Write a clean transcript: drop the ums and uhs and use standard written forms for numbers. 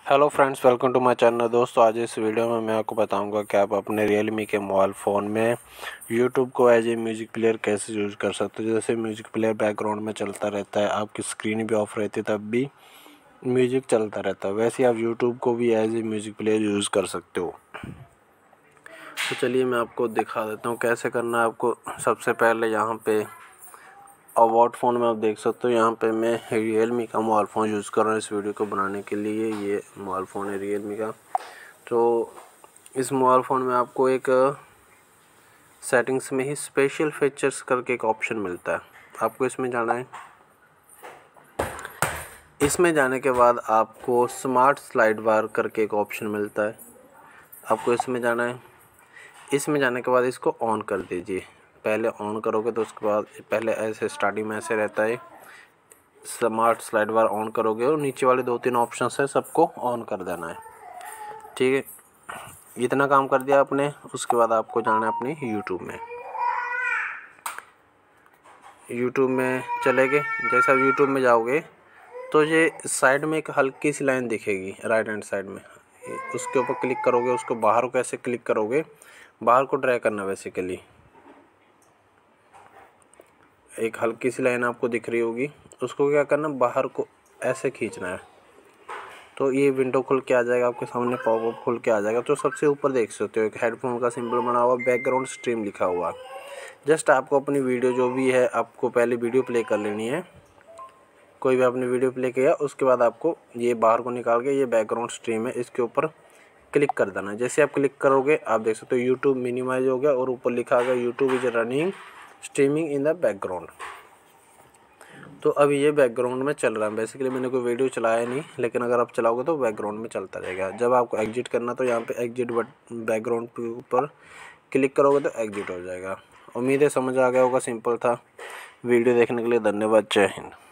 Hello friends, welcome to my channel. दोस्तों, आज इस वीडियो में मैं आपको बताऊंगा कि आप अपने रियलमी के मोबाइल फ़ोन में यूट्यूब को एज ए म्यूज़िक प्लेयर कैसे यूज़ कर सकते हो। जैसे म्यूज़िक प्लेयर बैकग्राउंड में चलता रहता है, आपकी स्क्रीन भी ऑफ रहती है, तब भी म्यूज़िक चलता रहता है। वैसे आप यूट्यूब को भी as a music player use कर सकते हो। तो चलिए मैं आपको दिखा देता हूँ कैसे करना है आपको। सबसे पहले यहाँ पे अबाउट फ़ोन में आप देख सकते हो, यहाँ पे मैं रियलमी का मोबाइल फ़ोन यूज़ कर रहा हूँ इस वीडियो को बनाने के लिए। ये मोबाइल फ़ोन है रियलमी का। तो इस मोबाइल फ़ोन में आपको एक सेटिंग्स में ही स्पेशल फीचर्स करके एक ऑप्शन मिलता है। आपको इसमें जाना है। इसमें जाने के बाद आपको स्मार्ट स्लाइड बार करके एक ऑप्शन मिलता है। आपको इसमें जाना है। इसमें जाने के बाद इसको ऑन कर दीजिए। पहले ऑन करोगे तो उसके बाद पहले ऐसे स्टार्टिंग में ऐसे रहता है। स्मार्ट स्लाइड बार ऑन करोगे और नीचे वाले 2-3 ऑप्शन है, सबको ऑन कर देना है। ठीक है, इतना काम कर दिया आपने। उसके बाद आपको जाना है अपने यूट्यूब में। यूट्यूब में चले गए। जैसे आप यूट्यूब में जाओगे तो ये साइड में एक हल्की सी लाइन दिखेगी राइट हैंड साइड में, उसके ऊपर क्लिक करोगे। उसको बाहर को कैसे क्लिक करोगे, बाहर को ड्रैग करना। बेसिकली एक हल्की सी लाइन आपको दिख रही होगी, उसको क्या करना, बाहर को ऐसे खींचना है। तो ये विंडो खुल के आ जाएगा आपके सामने, पॉपअप खुल के आ जाएगा। तो सबसे ऊपर देख सकते हो एक हेडफोन का सिंबल बना हुआ, बैकग्राउंड स्ट्रीम लिखा हुआ। जस्ट आपको अपनी वीडियो जो भी है, आपको पहले वीडियो प्ले कर लेनी है। कोई भी आपने वीडियो प्ले किया, उसके बाद आपको ये बाहर को निकाल के ये बैकग्राउंड स्ट्रीम है, इसके ऊपर क्लिक कर देना है। जैसे आप क्लिक करोगे आप देख सकते हो यूट्यूब मिनिमाइज हो गया और ऊपर लिखा गया YouTube is running streaming in the background. तो अभी ये बैकग्राउंड में चल रहा है। बेसिकली मैंने कोई वीडियो चलाया नहीं, लेकिन अगर आप चलाओगे तो बैकग्राउंड में चलता रहेगा। जब आपको एग्जिट करना तो यहाँ पे एग्जिट बैकग्राउंड के ऊपर क्लिक करोगे तो एग्जिट हो जाएगा। उम्मीद है समझ आ गया होगा, सिंपल था। वीडियो देखने के लिए धन्यवाद। जय हिंद।